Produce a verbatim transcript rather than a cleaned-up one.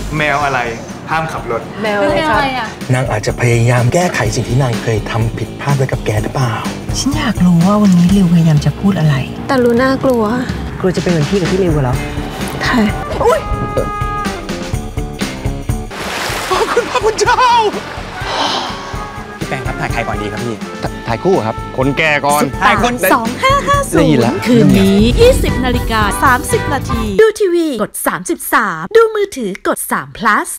แมวอะไรห้ามขับรถแมวอะไรครับนางอาจจะพยายามแก้ไขสิ่งที่นางเคยทำผิดพลาดไว้กับแกหรือเปล่าฉันอยากรู้ว่าวันนี้ริวพยายามจะพูดอะไรแต่รู้น่ากลัวกลัวจะเป็นเหมือนพี่กับพี่ริวเหรอใช่อุ้ยขอบคุณพระคุณเจ้าพี่แปงครับถ่ายใครก่อนดีครับพี่ถ่ายคู่ครับคนแก่ก่อนถ่ายคนสองห้าห้าศูนย์คืนนี้ยี่สิบนาฬิกาสามสิบนาทีดูทีวีกดสามสิบสามดูมือถือกดสาม plus